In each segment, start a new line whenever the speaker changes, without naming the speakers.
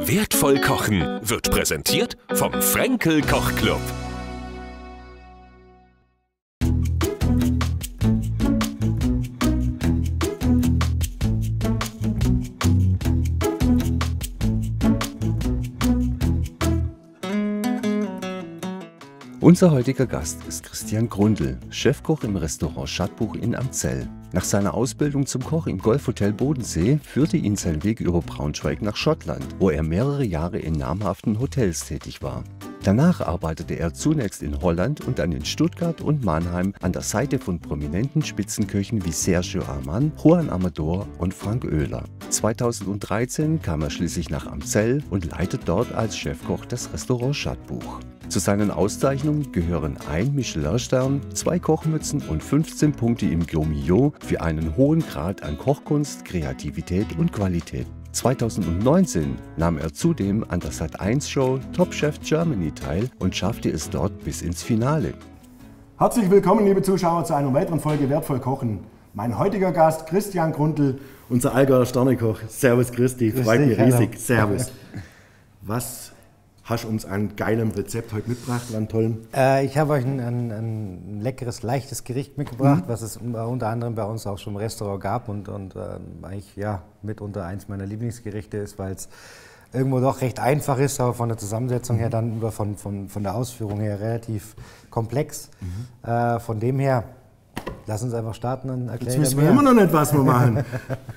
Wertvoll kochen wird präsentiert vom Fränkel Kochclub.
Unser heutiger Gast ist Christian Grundl, Chefkoch im Restaurant Schadbuch in Amzell. Nach seiner Ausbildung zum Koch im Golfhotel Bodensee führte ihn sein Weg über Braunschweig nach Schottland, wo er mehrere Jahre in namhaften Hotels tätig war. Danach arbeitete er zunächst in Holland und dann in Stuttgart und Mannheim an der Seite von prominenten Spitzenköchen wie Sergio Arman, Juan Amador und Frank Oehler. 2013 kam er schließlich nach Amzell und leitet dort als Chefkoch das Restaurant Schadbuch. Zu seinen Auszeichnungen gehören ein Michelin-Stern, 2 Kochmützen und 15 Punkte im Guillaume für einen hohen Grad an Kochkunst, Kreativität und Qualität. 2019 nahm er zudem an der Sat.1-Show Top Chef Germany teil und schaffte es dort bis ins Finale.
Herzlich willkommen, liebe Zuschauer, zu einer weiteren Folge Wertvoll kochen. Mein heutiger Gast, Christian Grundl, unser Allgäuer Sternekoch. Servus Christi, freut mich riesig. Servus. Was hast du uns an geilem Rezept heute mitgebracht, an tollem?
Ich habe euch ein leckeres, leichtes Gericht mitgebracht, was es unter anderem bei uns auch schon im Restaurant gab und eigentlich ja, mitunter eins meiner Lieblingsgerichte ist, weil es irgendwo doch recht einfach ist, aber von der Zusammensetzung her dann oder von der Ausführung her relativ komplex. Von dem her, lass uns einfach starten und erklären.
Jetzt wissen wir immer noch nicht, was wir machen.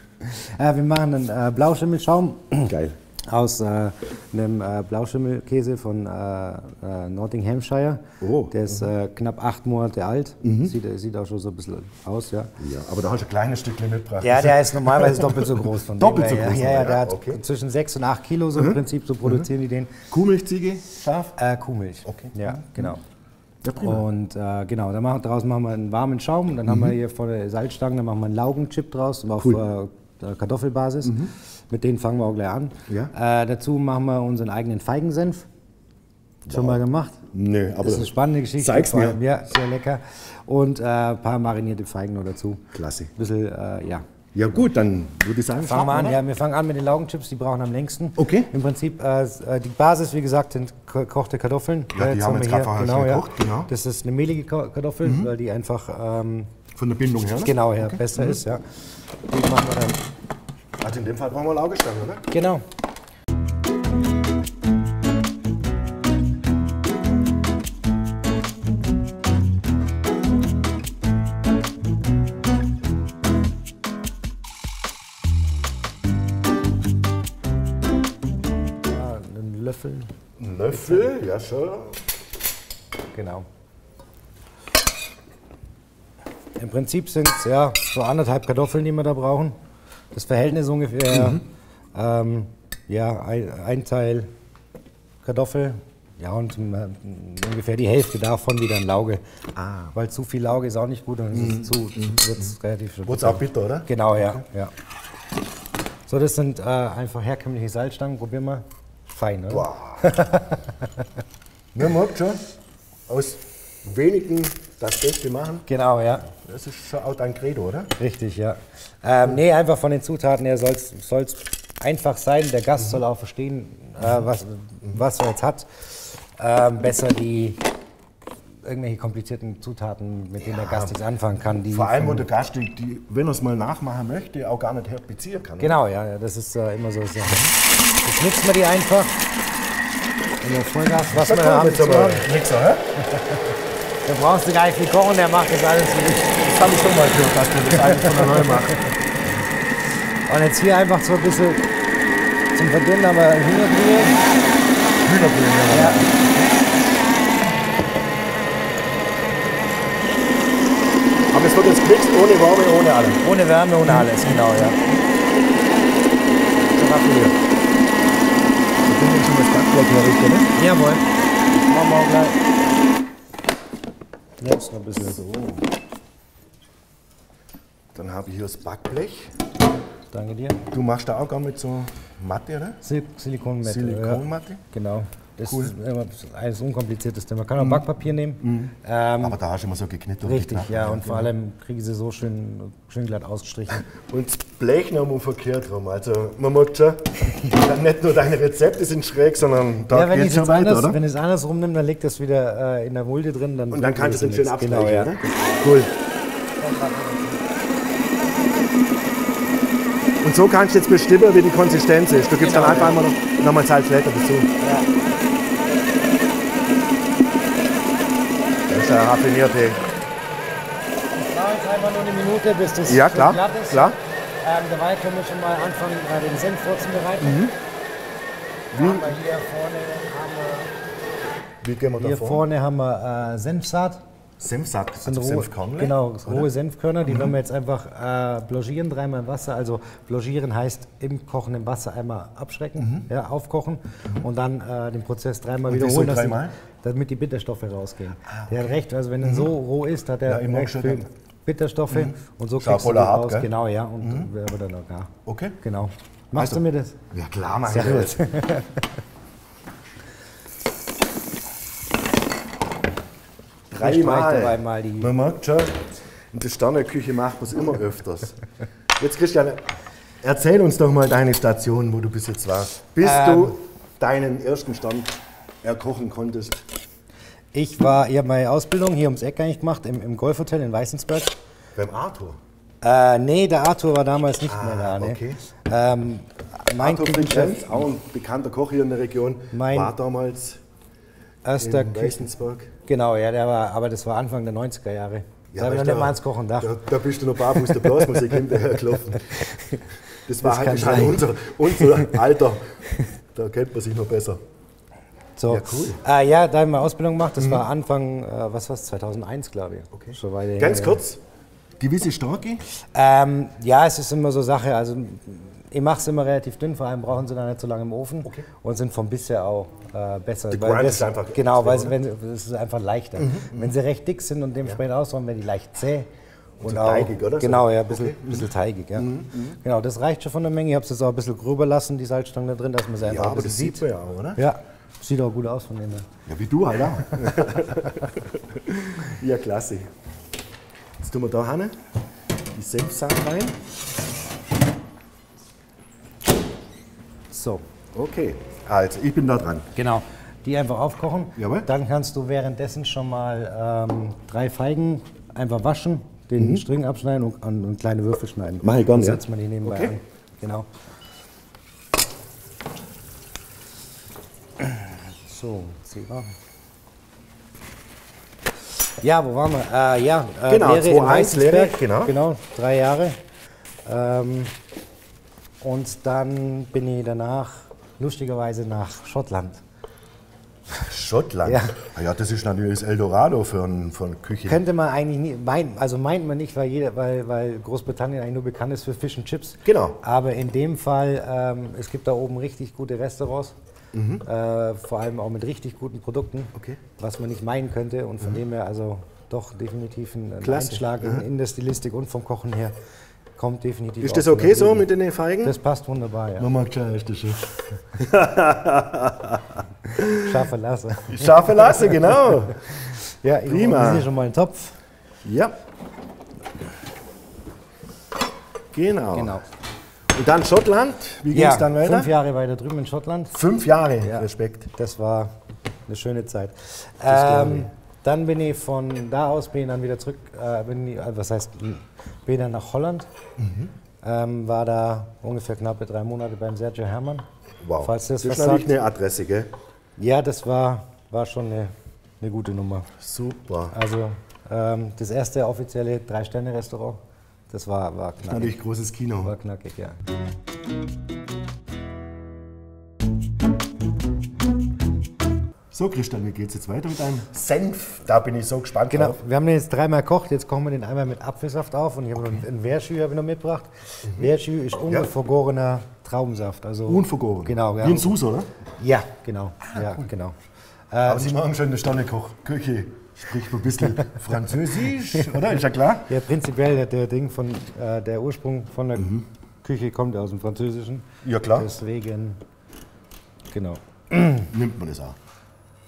Wir machen einen Blauschimmelchaum.
Geil.
Aus einem Blauschimmelkäse von Nottinghamshire.
Oh.
Der ist knapp 8 Monate alt. Sieht auch schon so ein bisschen aus, ja.
Ja, aber da hast du ein kleines Stückchen mitgebracht.
Ja, der ist normalerweise doppelt so groß. Von
doppelt so groß?
Ja, der hat zwischen 6 und 8 Kilo so im Prinzip, so produzieren die den.
Kuhmilch, Ziege, Schaf?
Kuhmilch.
Okay.
Ja, genau.
Ja, prima.
Und genau, draußen machen wir einen warmen Schaum. Und dann haben wir hier vor der Salzstange, dann machen wir einen Laugenchip draus, auf Kartoffelbasis. Mit denen fangen wir auch gleich an.
Ja.
Dazu machen wir unseren eigenen Feigensenf. Schon mal gemacht?
Nö, aber
das ist eine spannende Geschichte.
Zeig's mir.
Ja, sehr lecker. Und ein paar marinierte Feigen noch dazu.
Klasse.
Ein bisschen, ja.
Ja gut, dann würde ich sagen,
Fangen wir an. Ja, wir fangen an mit den Laugenchips, die brauchen am längsten.
Okay.
Im Prinzip, die Basis, wie gesagt, sind gekochte Kartoffeln.
Ja, die haben wir jetzt gerade vorher gekocht, genau.
Das ist eine mehlige Kartoffel, weil die einfach
von der Bindung her, ne?
Genau, ja, besser ist, ja. Die machen wir dann.
Also in dem Fall brauchen wir Laugenstange, oder?
Genau. Ja, einen Löffel.
Ein Löffel, ja schon.
Genau. Im Prinzip sind es ja so 1,5 Kartoffeln, die wir da brauchen. Das Verhältnis ungefähr, ja, ein Teil Kartoffel, ja, und ungefähr die Hälfte davon wieder ein Lauge. Weil zu viel Lauge ist auch nicht gut, dann ist es wird's relativ
Wird's auch bitter, oder?
Genau, ja, ja. So, das sind einfach herkömmliche Salzstangen, probieren wir. Fein, oder?
Wow. Man merkt schon, aus wenigen das Beste machen.
Genau, ja.
Das ist schon auch dein Credo, oder?
Richtig, ja. Nee, einfach von den Zutaten her soll es einfach sein. Der Gast soll auch verstehen, was er jetzt hat. Besser die irgendwelche komplizierten Zutaten, mit denen der Gast nichts anfangen kann. Die
vor allem, wo der Gast, wenn er es mal nachmachen möchte, auch gar nicht herbeziehen kann.
Genau, ja, das ist immer so. Jetzt mixen wir die einfach. Und Vollgas, was wir haben.
Mixer, hä?
Da brauchst du gar nicht viel kochen, der macht das alles für dich.
Das habe ich schon mal gehört, dass du das eigentlich von der Neu machst.
Und jetzt hier einfach so ein bisschen zum Verdünnen haben wir Hühnerbrühe.
Hühnerbrühe,
Ja.
Aber es wird jetzt gemixt, ohne Wärme, ohne alles.
Ohne Wärme, ohne alles, genau, ja.
Schon raffiниert. Ich bin schon das Backblech herrichten, ne?
Jawohl. Machen wir auch gleich. Jetzt noch ein bisschen so.
Dann habe ich hier das Backblech.
Danke dir.
Du machst da auch gar mit so Matte, oder?
Silikonmatte.
Silikonmatte.
Ja. Genau. Das
Cool.
ist immer eines unkomplizierteste. Man kann auch Backpapier nehmen.
Aber da hast du immer so geknittert. und
Richtig,
geknappt.
ja. Und vor allem kriegen sie so schön glatt ausgestrichen.
Und das Blech nochmal verkehrt rum. Also man merkt schon, nicht nur deine Rezepte sind schräg, sondern da
Ja, wenn
geht
ich
es schon weiter, oder?
Wenn ich es andersrum nehme, dann liegt das wieder in der Mulde drin.
Und dann kannst du es schön abstreichen,
Genau, ja.
oder? Cool. Und so kannst du jetzt bestimmen, wie die Konsistenz ist. Du gibst
Genau,
dann einfach
ja.
immer noch mal Salzblätter dazu.
Ja.
Das ist eine raffinierte.
Ich brauche jetzt einfach nur eine Minute, bis das
Ja,
schön
klar,
glatt ist.
klar.
Dabei können wir schon mal anfangen, den Senf vorzubereiten.
Wie gehen wir da
Hier
vor?
vorne haben wir Senfsaat.
Senfsaat,
Sind
also
rohe-
Senfkörner.
Genau, rohe Senfkörner, die werden wir jetzt einfach blanchieren, dreimal im Wasser. Also blanchieren heißt im kochenden Wasser einmal abschrecken, ja, aufkochen und dann den Prozess dreimal
Und wieso
wiederholen lassen,
dreimal?
damit die Bitterstoffe rausgehen. Der hat recht, also wenn er so roh ist, hat er
Ja, ich mag
recht
schon
viel
den-
Bitterstoffe und so
Schau,
kriegst du die
voller hart,
raus.
gell?
Genau, ja, und wer wird dann noch gar.
Okay.
Genau. Machst
Also,
du mir das?
Ja klar, mein
Sehr
Gott.
gut. Dreimal die.
Man merkt schon, in der Sterneküche macht man es immer öfters. Jetzt Christian, erzähl uns doch mal deine Station, wo du bis jetzt warst. Bis du deinen ersten Stern erkochen konntest.
Ich habe meine Ausbildung hier ums Eck eigentlich gemacht, im Golfhotel in Weißensberg.
Beim Arthur.
Nee, der Arthur war damals nicht mehr da. Nee.
Okay.
Mein
Arthur
Küchenchef,
Fritz, auch ein bekannter Koch hier in der Region,
Mein
war damals
erster
in Weißensberg.
Genau, ja, aber das war Anfang der 90er Jahre. Da habe ich noch
weißt
nicht
du,
mal ans Kochen gedacht.
Da bist du noch barfuß der Blasmusik hinterhergelaufen. Das war
Das
halt
kann
ist halt
sein.
unser Alter. Da kennt man sich noch besser.
So.
Ja, cool.
Ja, da habe ich meine Ausbildung gemacht. Das war Anfang, 2001, glaube ich.
Okay.
Schon weiter her,
Ganz
ja.
kurz, gewisse Stärke.
Ja, es ist immer so Sache. Also, ich mache es immer relativ dünn, vor allem brauchen sie dann nicht so lange im Ofen und sind vom Biss her auch besser.
Die
Weil
Grind
das-
ist einfach
genau, weil
extrem,
es ist einfach leichter. Wenn sie recht dick sind und dementsprechend ausräumen, werden die leicht zäh. Und
so
auch,
teigig, oder?
Genau, ja, ein bisschen teigig. Ja. Genau, das reicht schon von der Menge. Ich habe es jetzt auch ein bisschen gröber lassen, die Salzstange da drin, dass man sie einfach
Ja,
ein
aber
bisschen
das sieht man ja auch, oder?
Ja, sieht auch gut aus von denen.
Ja, wie du halt auch. Ja, klasse. Jetzt tun wir da hin die Senfsaat rein.
So,
Okay, also ich bin da dran.
genau. Die einfach aufkochen.
Jawohl.
Dann kannst du währenddessen schon mal 3 Feigen einfach waschen, den String abschneiden und kleine Würfel schneiden.
Mach ich gern,
Dann
ja.
setzt man die nebenbei
Okay.
an. Genau. So, Zebra. Ja, wo waren wir?
Genau,
Lehre in
2-1 Lehre,
Weißensberg. Genau, 3 Jahre. Und dann bin ich danach lustigerweise nach Schottland.
Schottland?
Ja.
Ja, das ist natürlich das Eldorado für Küche.
Könnte man eigentlich nie, meint man nicht, weil Großbritannien eigentlich nur bekannt ist für Fish and Chips.
Genau.
Aber in dem Fall, es gibt da oben richtig gute Restaurants, vor allem auch mit richtig guten Produkten,
Okay.
was man nicht meinen könnte. Und von dem her also doch definitiv ein
Klasse.
Einschlag in der Stilistik und vom Kochen her kommt definitiv.
Ist
auch
das
von
okay
der
so
Gegend.
mit den Feigen?
Das passt wunderbar, ja.
Man mag schon, ist das schon.
Scharfe Lasse.
Scharfe Lasse, genau.
Ja, ich
Prima.
organisiere schon mal einen Topf.
Ja. Genau.
Genau.
Und dann Schottland. Wie ging es dann weiter?
5 Jahre weiter drüben in Schottland.
5 Jahre,
Ja.
Respekt.
Das war eine schöne Zeit.
glaub ich.
Dann bin ich von da aus dann wieder zurück, bin dann nach Holland. War da ungefähr knappe 3 Monate beim Sergio Herrmann.
Wow.
Falls das
das
was
ist natürlich
sagt.
eine Adresse, gell?
Ja, das war schon eine gute Nummer.
Super.
Also das erste offizielle 3-Sterne-Restaurant, das war knackig.
Natürlich großes Kino.
War knackig, ja.
So, Christian, wie geht's jetzt weiter mit deinem Senf? Da bin ich so gespannt
Genau,
drauf.
wir haben den jetzt 3-mal gekocht, jetzt kochen wir den einmal mit Apfelsaft auf und ich habe noch einen Verschü habe ich noch mitgebracht. Verschü ist unvergorener Traubensaft. Also
Unvergoren.
Genau, ja.
Wie ein Sus, oder?
Ja, genau. Ja, genau.
Aber Sie machen schon in der Sternekoch-Küche. Spricht man ein bisschen Französisch, oder? Ist ja klar.
Ja, prinzipiell der Ding von der Ursprung von der Küche kommt ja aus dem Französischen.
Ja, klar.
Deswegen, genau.
Nimmt man das auch.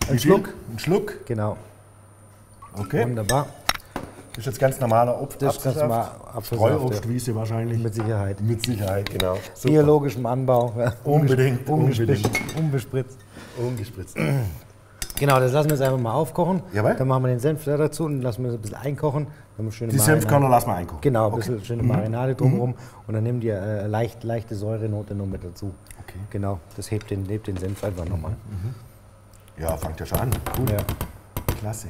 Ein Schluck? Ein Schluck?
Genau.
Okay.
Wunderbar.
Das ist jetzt ganz normaler
Apfelsaft.
Streuobstwiese wahrscheinlich.
Mit Sicherheit.
Mit Sicherheit, genau. Super.
Biologischem Anbau. Ja.
Unbedingt.
Unbespritzt.
Ungespritzt.
Genau, das lassen wir jetzt einfach mal aufkochen.
Jawohl.
Dann machen wir den Senf da dazu und lassen wir es ein bisschen einkochen. Dann haben wir schöne
Die
Marinade.
Senfkörner lassen wir einkochen.
Genau, ein bisschen schöne Marinade drumherum. Und dann nehmen die leichte Säurenote noch mit dazu.
Okay.
Genau, das hebt den Senf einfach nochmal.
Ja, fangt ja schon an. Gut.
Ja.
Klasse.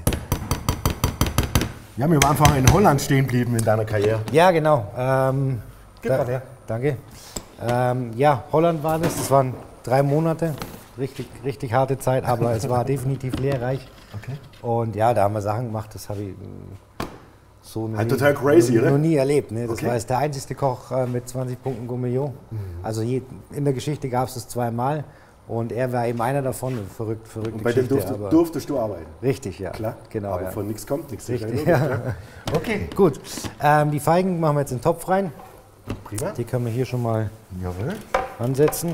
Ja, wir waren einfach in Holland stehen geblieben in deiner Karriere.
Ja, genau.
Gib mal her.
Danke. Ja, Holland war das. Das waren 3 Monate. Richtig harte Zeit, aber es war definitiv lehrreich.
Okay.
Und ja, da haben wir Sachen gemacht, das habe ich so noch,
Halt total crazy,
noch
oder?
nie erlebt. Ne? Das
Okay.
war jetzt der einzige Koch mit 20 Punkten Gourmillon. Also in der Geschichte gab es das 2-mal. Und er war eben einer davon, verrückte
Und bei dem
Geschichte, aber
durftest du arbeiten.
richtig, ja.
Klar.
Genau,
Aber
ja.
von nichts kommt nichts.
Richtig,
Ja.
ja.
Okay.
Gut, die Feigen machen wir jetzt in den Topf rein.
Prima.
Die können wir hier schon mal
Jawohl.
ansetzen.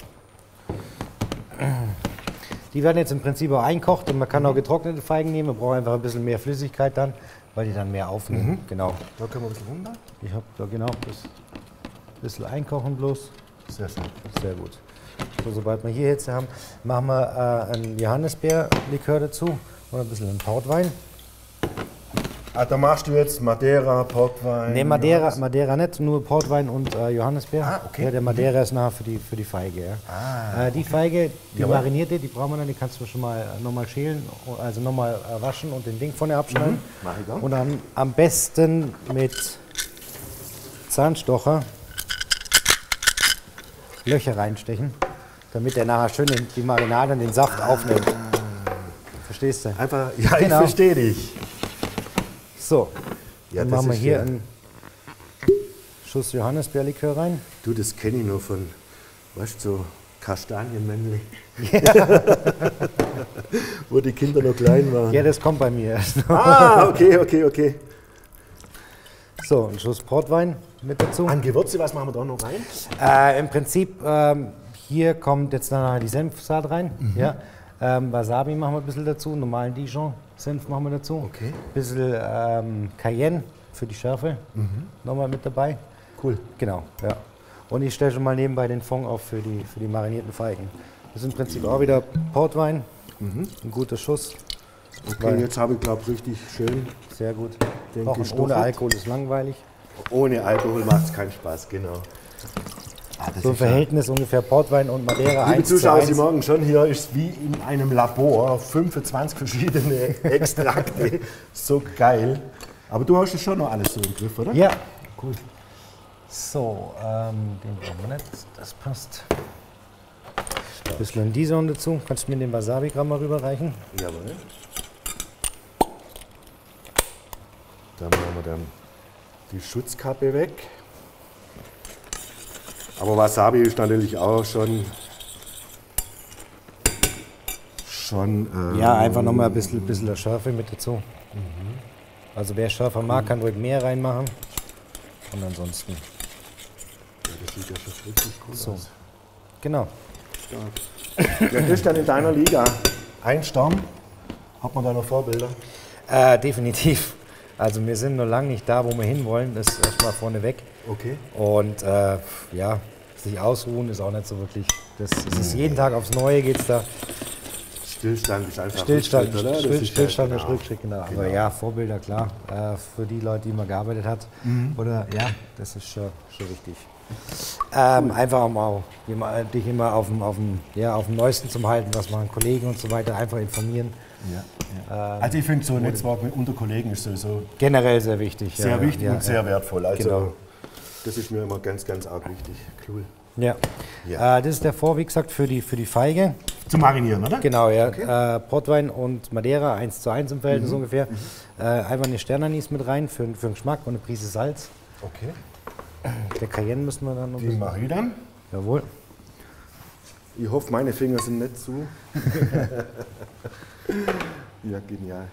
Die werden jetzt im Prinzip auch einkocht und man kann auch getrocknete Feigen nehmen. Man braucht einfach ein bisschen mehr Flüssigkeit dann, weil die dann mehr aufnehmen. Genau.
Da können wir ein bisschen runter.
Ich habe da genau das bisschen einkochen bloß.
Sehr schön.
Sehr gut. So, sobald wir hier Hitze haben, machen wir einen Johannisbeerlikör dazu und ein bisschen einen Portwein.
Ah, da machst du jetzt Madeira, Portwein.
Ne, Madeira nicht, nur Portwein und Johannisbeer.
Ah, okay.
Ja, der Madeira ist nachher für die Feige. Ja. Die Feige, die
Jawohl.
marinierte, die brauchen wir dann, die kannst du schon mal nochmal schälen, also nochmal waschen und den Ding vorne abschneiden.
Mach ich dann.
Und dann am besten mit Zahnstocher Löcher reinstechen, damit der nachher schön die Marinade und den Saft aufnimmt. Verstehst du?
Einfach, ja,
Genau.
ich verstehe dich.
So,
Ja,
dann
das
machen wir
ist
hier
ja-
einen Schuss Johannisbeerlikör rein.
Du, das kenne ich nur von, weißt du, so Kastanienmännle. Wo die Kinder noch klein waren.
Ja, das kommt bei mir erst.
Ah, okay.
So, ein Schuss Portwein mit dazu.
An Gewürze, was machen wir da noch rein?
Im Prinzip, hier kommt jetzt dann die Senfsaat rein. Ja. Wasabi machen wir ein bisschen dazu, normalen Dijon-Senf machen wir dazu.
Okay.
Ein bisschen Cayenne für die Schärfe nochmal mit dabei.
Cool.
Genau, ja. Und ich stelle schon mal nebenbei den Fond auf für die marinierten Feigen. Das ist im Prinzip auch wieder Portwein, ein guter Schuss.
Okay, jetzt habe ich, glaube ich, richtig schön.
Sehr gut.
Den
Kochen
gestochert.
ohne Alkohol ist langweilig.
Ohne Alkohol macht es keinen Spaß, genau. Ah, das
So ein
ist ja-
Verhältnis ungefähr Portwein und Madeira
Liebe
1 zu
Zuschauer,
1.
Sie merken schon, hier ist wie in einem Labor 25 verschiedene Extrakte. So geil. Aber du hast es schon noch alles so im Griff, oder?
Ja.
Cool.
So, den brauchen wir nicht. Das passt. Ein bisschen Dijon dazu. Kannst du mir den Wasabi-Gramm mal rüberreichen?
Jawohl. Da machen wir dann die Schutzkappe weg. Aber Wasabi ist natürlich auch schon
Ja, einfach nochmal ein bisschen der Schärfe mit dazu. Also wer schärfer mag, kann ruhig mehr reinmachen. Und ansonsten,
das sieht ja schon richtig cool
so.
aus.
Genau.
Ja, Christian, in deiner Liga ein Stern. Hat man da noch Vorbilder?
Definitiv. Also wir sind noch lange nicht da, wo wir hinwollen. Das ist erstmal vorneweg.
Okay.
Und ja, sich ausruhen ist auch nicht so wirklich. Das ist jeden Tag aufs Neue geht's da.
Stillstand ist einfach
Stillstand,
Rückschritt, oder? Das ist
Stillstand
ja,
ist Rückschritt, genau.
Genau.
Aber ja, Vorbilder, klar. Für die Leute, die man gearbeitet hat. Oder ja, das ist schon wichtig. Einfach um auch dich immer auf dem Neuesten zu halten, was machen Kollegen und so weiter, einfach informieren.
Ja. Also ich finde, so ein Netzwerk unter Kollegen ist sowieso
Generell sehr wichtig.
sehr wichtig und sehr wertvoll. Also
Genau.
das ist mir immer ganz, ganz arg wichtig. Cool.
Ja.
Ja.
Das ist der Vor, wie gesagt, für die Feige.
Zum Marinieren, oder?
Genau, ja. Portwein und Madeira 1 zu 1 im Verhältnis ungefähr. Einfach eine Sternanis mit rein für den Geschmack und eine Prise Salz.
Okay.
Der Cayenne müssen wir dann noch ein
Die
bisschen.
mache ich dann.
Jawohl.
Ich hoffe, meine Finger sind nicht zu. Ja, genial.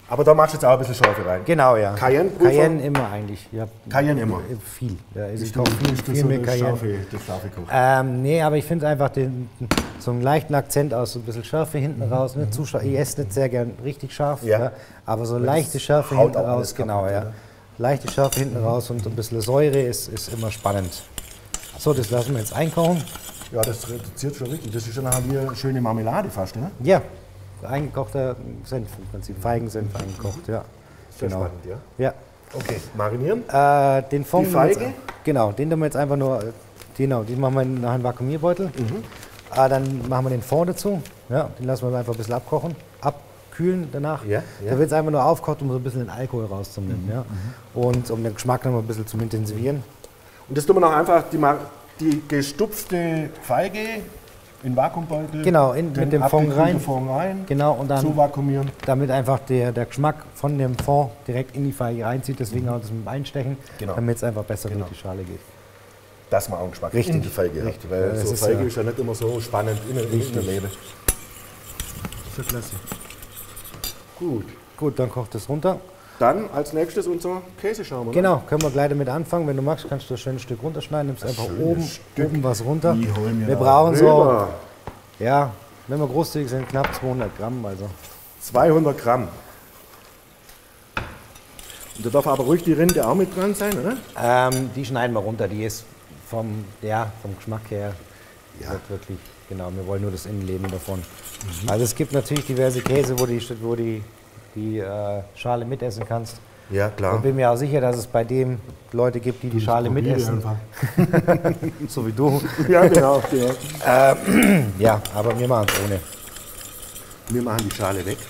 Aber da machst du jetzt auch ein bisschen Schärfe rein.
Genau, ja.
Cayenne-Pulver?
Cayenne immer eigentlich. Ja,
Cayenne immer?
Viel. Ja, also ich
Bist du
koche viel
so
mit
der
Cayenne.
scharfe Koch?
Nee, aber ich finde einfach so einen leichten Akzent aus, so ein bisschen Schärfe hinten raus. Nicht zu scharf. Ich esse nicht sehr gern richtig scharf,
Ja.
aber so leichte Schärfe
haut
hinten
auch alles
raus, genau,
kaputt,
ja.
oder?
Leichte Schärfe hinten raus und ein bisschen Säure ist immer spannend. So, das lassen wir jetzt einkochen.
Ja, das reduziert schon richtig. Das ist schon nachher wie eine schöne Marmelade fast, ne?
Ja, eingekochter Senf im Prinzip, Feigensenf eingekocht, ja.
Sehr
Genau.
spannend, ja.
Ja.
Okay, marinieren.
Den Fond
Die Feige?
Genau, den tun wir jetzt einfach nur, genau, den machen wir in einen Vakuumierbeutel. Dann machen wir den Fond dazu, ja, den lassen wir einfach ein bisschen abkochen, abkühlen danach.
Ja, ja.
Da wird es einfach nur aufkocht, um so ein bisschen den Alkohol rauszunehmen, ja. Und um den Geschmack noch mal ein bisschen zu intensivieren.
Und das tun wir noch einfach die gestupfte Feige in den Vakuumbeutel.
Genau, mit dem Fond rein.
Fond rein.
Genau, und dann,
Zu vakuumieren.
damit einfach der Geschmack von dem Fond direkt in die Feige reinzieht, deswegen auch das mit dem Einstechen,
Genau.
damit es einfach besser
Genau.
durch die Schale geht.
Dass man auch einen Geschmack
Richtig.
in die Feige hat.
Richtig.
Weil
Ja, das
so
ist
Feige
ja-
ist ja nicht immer so spannend in der Leben. So klasse. Gut.
Gut, dann kocht es runter.
Dann als nächstes unser Käseschaum, oder?
Genau, können wir gleich damit anfangen. Wenn du magst, kannst du das schöne Stück runterschneiden, nimmst einfach
schönes
oben was runter.
Die holen wir
Wir
da
brauchen so,
rüber.
ja, wenn wir großzügig sind, knapp 200 Gramm. Also.
200 Gramm. Und da darf aber ruhig die Rinde auch mit dran sein, oder?
Die schneiden wir runter, die ist vom Geschmack her nicht wirklich, genau, wir wollen nur das Innenleben davon. Also es gibt natürlich diverse Käse, wo die Schale mitessen kannst.
Ja,
Ich
klar.
bin mir auch sicher, dass es bei dem Leute gibt, die die Schale mitessen, so wie du.
Ja, genau. Ja.
Ja, aber wir machen es ohne.
Wir machen die Schale weg.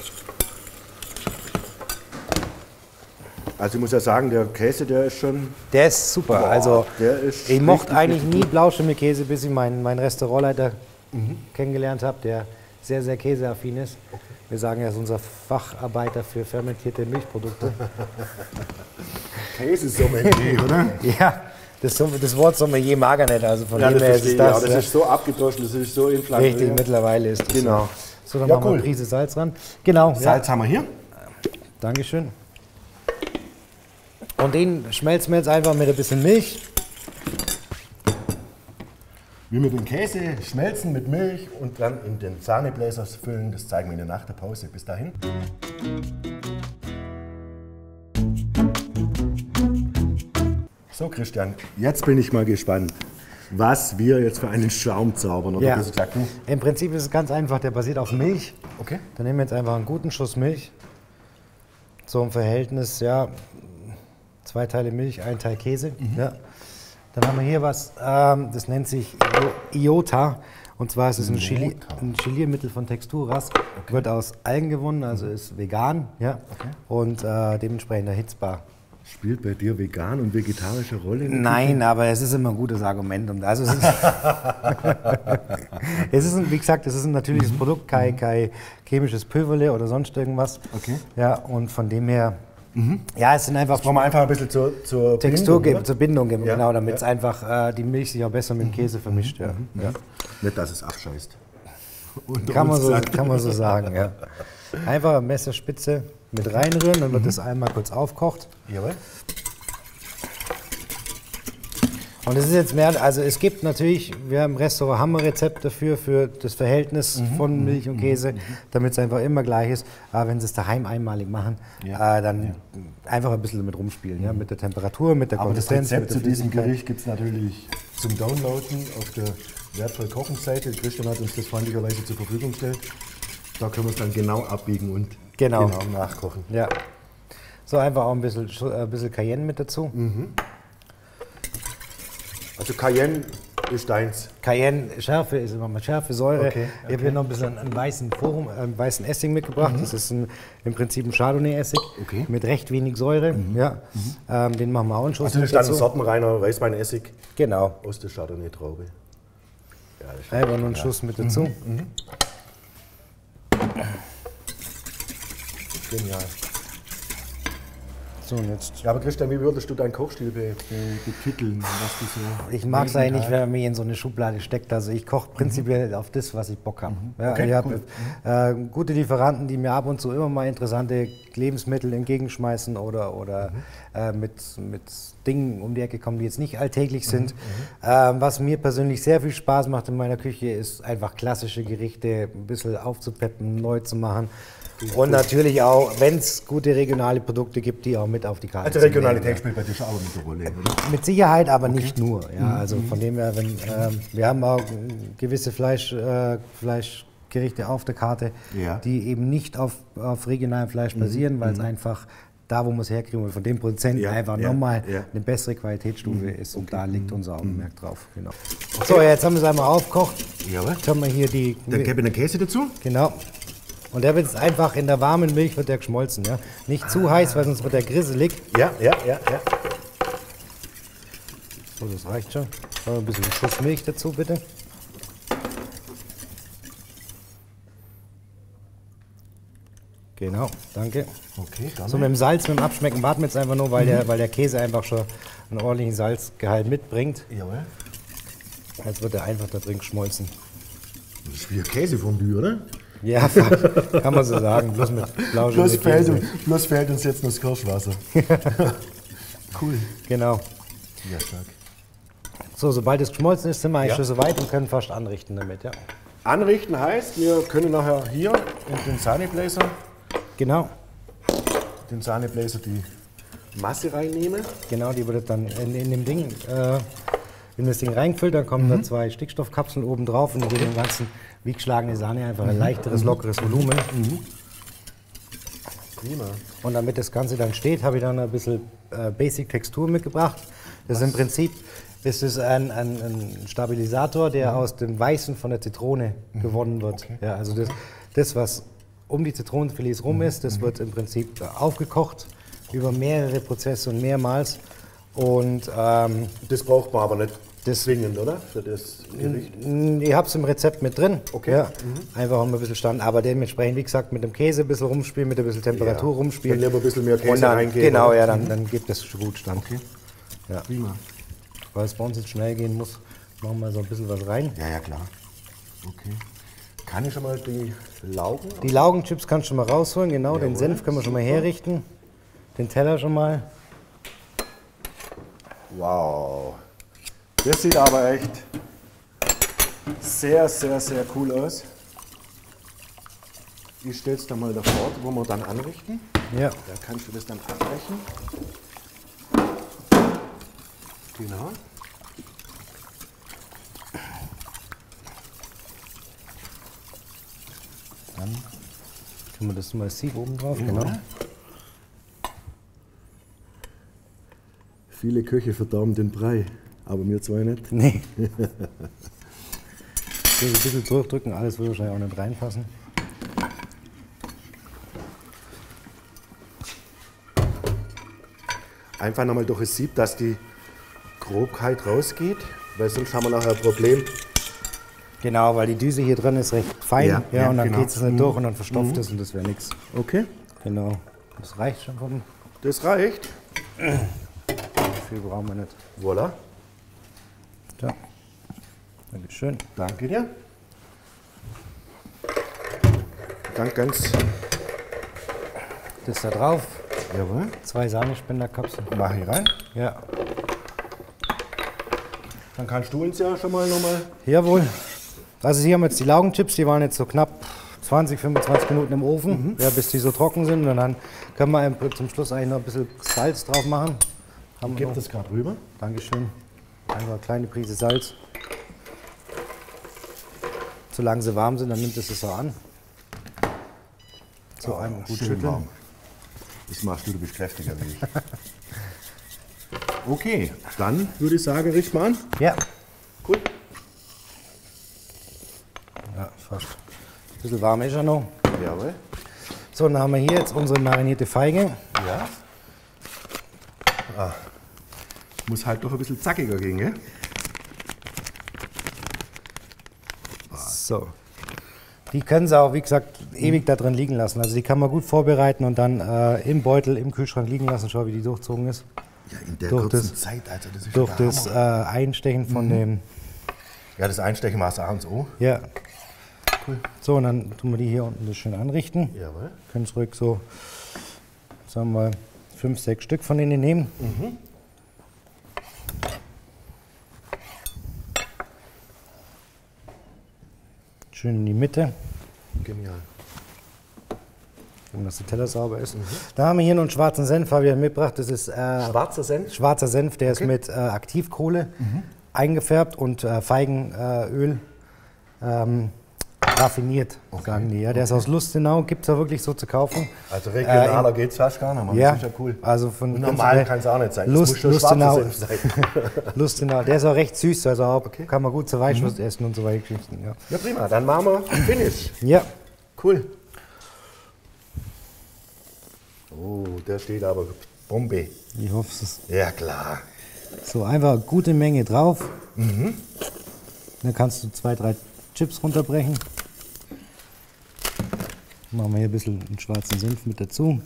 Also ich muss ja sagen, der Käse, der ist schon...
Der ist super.
Boah,
Also
der ist
ich mochte
richtig,
eigentlich
richtig
nie Blauschimmelkäse, bis ich meinen Restaurantleiter kennengelernt habe, der sehr, sehr käseaffin ist. Wir sagen, er ist unser Facharbeiter für fermentierte Milchprodukte.
Käsesommelier, oder?
Ja, das Wort Sommelier mag er nicht. Also von
Ja,
dem
das
her ist
verstehe
es
ich.
das.
Ja, das ist so abgedroschen, das ist so inflationär.
richtig, mittlerweile ist das.
Genau.
So, dann
Ja,
machen wir
cool.
eine Prise Salz ran. Genau,
Salz haben wir hier.
Dankeschön. Und den schmelzen wir jetzt einfach mit ein bisschen Milch.
Wie wir den Käse schmelzen mit Milch und dann in den Sahnebläser füllen, das zeigen wir Ihnen nach der Pause. Bis dahin. So Christian, jetzt bin ich mal gespannt, was wir jetzt für einen Schaum zaubern. Oder
Ja.
besser gesagt, du?
Im Prinzip ist es ganz einfach, der basiert auf Milch.
Okay.
Dann nehmen wir jetzt einfach einen guten Schuss Milch. So im Verhältnis, ja, 2 Teile Milch, 1 Teil Käse. Ja. Dann haben wir hier was, das nennt sich Iota. Und zwar ist es ein Geliermittel von Texturas. Wird aus Algen gewonnen, also ist vegan, ja. Und dementsprechend erhitzbar.
Spielt bei dir vegan und vegetarische Rolle?
Nein, aber es ist immer ein gutes Argument. Und also es ist wie gesagt, es ist ein natürliches Produkt, kein chemisches Pülverle oder sonst irgendwas.
Okay.
Ja, und von dem her, ja, es sind einfach
Brauchen wir einfach ein bisschen zur
Textur
Bindung, oder?
zur Bindung geben,
Ja,
genau, damit es
ja.
einfach die Milch sich auch besser mit dem Käse vermischt. Ja. Ja.
Nicht, dass es abscheißt. Und
Kann man so sagen, ja. Einfach Messerspitze mit reinrühren, dann wird das einmal kurz aufkocht.
Jawohl.
Und es ist jetzt mehr, also es gibt natürlich, wir im Restaurant haben ein Rezept dafür, für das Verhältnis von Milch und Käse, damit es einfach immer gleich ist. Aber wenn sie es daheim einmalig machen, dann einfach ein bisschen damit rumspielen, ja, mit der Temperatur, mit der
Aber das
Konsistenz.
Rezept
mit
zu
der
diesem
Flüssigkeit.
Gericht gibt es natürlich zum Downloaden auf der Wertvoll Kochen-Seite. Christian hat uns das freundlicherweise zur Verfügung gestellt. Da können wir es dann genau abbiegen und
Genau.
nachkochen.
Ja. So einfach auch ein bisschen Cayenne mit dazu.
Also Cayenne ist deins.
Cayenne, Schärfe ist immer mal Schärfe, Säure.
Okay,
Ich habe hier noch ein bisschen einen weißen Essig mitgebracht. Das ist im Prinzip ein Chardonnay-Essig
Okay.
mit recht wenig Säure. Ja. Den machen wir auch einen Schuss
Also das
mit
ist dann ein
dazu.
sortenreiner Weißweinessig
Genau.
aus der Chardonnay-Traube. Ja, das ist
Einfach nur einen Schuss mit dazu.
genial.
So, und jetzt.
Ja, aber Christian, wie würdest du deinen Kochstil betiteln? Was du so
Ich mag es eigentlich nicht, wenn man mich in so eine Schublade steckt. Also ich koche prinzipiell auf das, was ich Bock habe. Ja,
Okay,
ich habe gute Lieferanten, die mir ab und zu immer mal interessante Lebensmittel entgegenschmeißen oder mit Dingen um die Ecke kommen, die jetzt nicht alltäglich sind. Was mir persönlich sehr viel Spaß macht in meiner Küche, ist einfach klassische Gerichte ein bisschen aufzupeppen, neu zu machen. Und natürlich auch, wenn es gute regionale Produkte gibt, die auch mit auf die Karte
Also Regionalität spielt bei dir schon auch mit der Rolle, oder?
Mit Sicherheit, aber nicht nur. Ja, also von dem her, wir haben auch gewisse Fleischgerichte auf der Karte,
Ja.
die eben nicht auf regionalem Fleisch basieren, weil es einfach da, wo wir es herkriegen, und von dem Produzenten einfach nochmal eine bessere Qualitätsstufe ist. Und da liegt unser Augenmerk drauf. Genau. So, jetzt haben wir es einmal aufgekocht.
Jawohl.
Jetzt haben wir hier die...
Dann gebe ich den Käse dazu.
Genau. Und der wird jetzt einfach in der warmen Milch wird der geschmolzen. Ja? Nicht zu heiß, weil sonst wird der grisselig.
Ja.
So, das reicht schon. Ein bisschen Schuss Milch dazu, bitte. Genau, danke.
Okay, dann.
So, mit dem Salz, mit dem Abschmecken warten wir jetzt einfach nur, weil der Käse einfach schon einen ordentlichen Salzgehalt mitbringt.
Jawohl.
Jetzt wird er einfach da drin geschmolzen.
Das ist wie ein Käsefondue, oder?
Ja, kann man so sagen. Bloß mit Blauschimmelkäse.
Bloß fehlt uns jetzt noch das Kirschwasser. Cool.
Genau.
Ja, stark.
So, sobald es geschmolzen ist, sind wir eigentlich schon soweit und können fast anrichten damit. Ja.
Anrichten heißt, wir können nachher hier in den Sahnebläser,
Genau,
die Masse reinnehmen.
genau, die wird dann in dem Ding, in das Ding reingefüllt, dann kommen da 2 Stickstoffkapseln oben drauf und die geben dem ganzen wie geschlagene Sahne einfach ein leichteres, lockeres Volumen.
Prima.
Und damit das Ganze dann steht, habe ich dann ein bisschen Basic-Textur mitgebracht. Das ist im Prinzip ein Stabilisator, der aus dem Weißen von der Zitrone gewonnen wird.
Okay.
Ja, also das, was um die Zitronenfilets rum ist, das wird im Prinzip aufgekocht über mehrere Prozesse und mehrmals. Und
Das braucht man aber nicht zwingend, oder? Für das Gericht.
ich habe es im Rezept mit drin.
Okay.
Ja, einfach um ein bisschen Stand, aber dementsprechend, wie gesagt, mit dem Käse ein bisschen rumspielen, mit ein bisschen Temperatur rumspielen.
Wenn ihr ein bisschen mehr Käse
Und dann,
reingeben.
genau, ja, dann gibt es schon gut Stand.
Okay.
Ja.
Prima.
Weil es bei uns jetzt schnell gehen muss, machen wir so ein bisschen was rein.
Ja, klar. Okay. Kann ich schon mal die Laugen?
Die Laugenchips kannst du schon mal rausholen, genau. Den Senf können wir schon mal herrichten. Den Teller schon mal.
Wow. Das sieht aber echt sehr, sehr, sehr cool aus. Ich stelle es da mal davor, wo wir dann anrichten.
Ja.
Da kannst du das dann abbrechen. Genau.
Dann tun wir das mal Sieb oben drauf, genau.
Viele Köche verderben den Brei, aber wir zwei nicht.
Nee. So ein bisschen durchdrücken, alles würde wahrscheinlich auch nicht reinpassen.
Einfach nochmal durch das Sieb, dass die Grobheit rausgeht, weil sonst haben wir nachher ein Problem.
Genau, weil die Düse hier drin ist recht fein.
Ja, ja,
und dann
genau.
geht es nicht durch und dann verstopft es und das wäre nichts.
Okay.
Genau. Das reicht schon vom.
Das reicht.
Viel brauchen wir nicht.
Voilà.
So. Dankeschön.
Danke dir. Dann ganz.
Das da drauf.
Jawohl.
2 Sahnespenderkapseln.
Mach ich rein.
Ja.
Dann kannst du uns ja schon mal nochmal.
Jawohl. Also hier haben wir jetzt die Laugenchips, die waren jetzt so knapp 20, 25 Minuten im Ofen, ja, bis die so trocken sind. Und dann können wir zum Schluss eigentlich noch ein bisschen Salz drauf machen. Haben wir
Gib
noch.
das gerade rüber.
Dankeschön. Einfach eine kleine Prise Salz. Solange sie warm sind, dann nimmt es auch an. So, einmal gut
schön
schütteln.
warm. Das machst du, du bist kräftiger wie ich. Okay, dann würde ich sagen, richt mal an.
Ja.
Gut.
Ja, fast. Ein bisschen warm ist er noch.
Jawohl.
So, dann haben wir hier jetzt unsere marinierte Feige.
Ja. Muss halt doch ein bisschen zackiger gehen, gell?
So. Die können Sie auch, wie gesagt, ewig da drin liegen lassen. Also die kann man gut vorbereiten und dann im Beutel, im Kühlschrank liegen lassen. Schau, wie die durchzogen ist.
Ja, in der
Durch
kurzen
das-
Zeit, also das ist
Durch
schon der
das
Hammer.
Einstechen von dem...
Ja, das Einstechen war es abends auch.
Ja. Cool. So, und dann tun wir die hier unten das schön anrichten.
Jawohl.
Können es ruhig so, sagen wir mal, 5, 6 Stück von denen nehmen. Schön in die Mitte,
Genial.
dass der Teller sauber ist. Da haben wir hier noch einen schwarzen Senf, habe ich mitgebracht. Das ist
Schwarzer Senf?
schwarzer Senf, der ist mit Aktivkohle eingefärbt und Feigenöl raffiniert, sagen die. Ja, der ist aus Lustenau, gibt es ja wirklich so zu kaufen.
Also regionaler geht es fast gar nicht, Mann.
Ja,
Das ist ja cool.
also von
Und normal kann es auch nicht sein.
Lust-
Das muss schon
Lustenau.
schwarzer Senf sein.
Lustenau, der ist auch recht süß, also auch, kann man gut zur Weißwurst essen und so weiter. Ja.
Ja, prima. Dann machen wir Finish.
Ja,
Cool. Oh, der steht aber Bombe.
ich hoffe es.
Ja, klar.
So, einfach eine gute Menge drauf. Dann kannst du 2, 3 Chips runterbrechen. Machen wir hier ein bisschen einen schwarzen Senf mit dazu.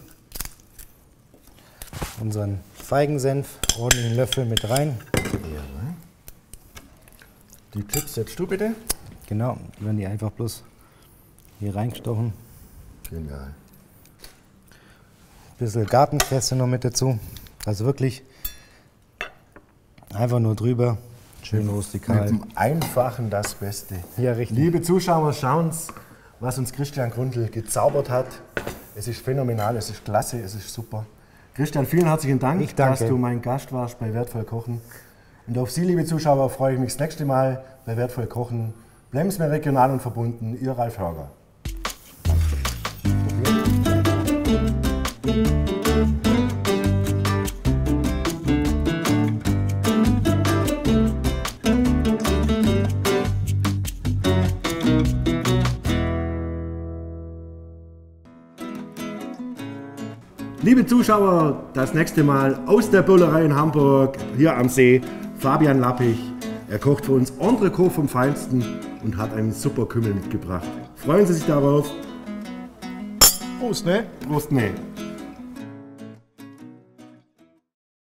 Unseren Feigensenf, ordentlichen Löffel mit rein.
Jawohl. Die Chips setzt du bitte.
Genau, dann werden die einfach bloß hier reingestochen.
Genial.
Ein bisschen Gartenkresse noch mit dazu. Also wirklich einfach nur drüber. Schön
Mit
rustikal.
dem Einfachen das Beste.
Ja, richtig.
Liebe Zuschauer, schauen Sie, was uns Christian Grundl gezaubert hat. Es ist phänomenal, es ist klasse, es ist super. Christian, vielen herzlichen Dank,
Ich danke.
dass du mein Gast warst bei Wertvoll Kochen. Und auf Sie, liebe Zuschauer, freue ich mich das nächste Mal bei Wertvoll Kochen. Bleiben Sie mir regional und verbunden. Ihr Ralf Hörger. Liebe Zuschauer, das nächste Mal aus der Bullerei in Hamburg, hier am See, Fabian Lappich. Er kocht für uns Entrecot vom Feinsten und hat einen super Kümmel mitgebracht. Freuen Sie sich darauf.
Prost, ne?
Prost, ne?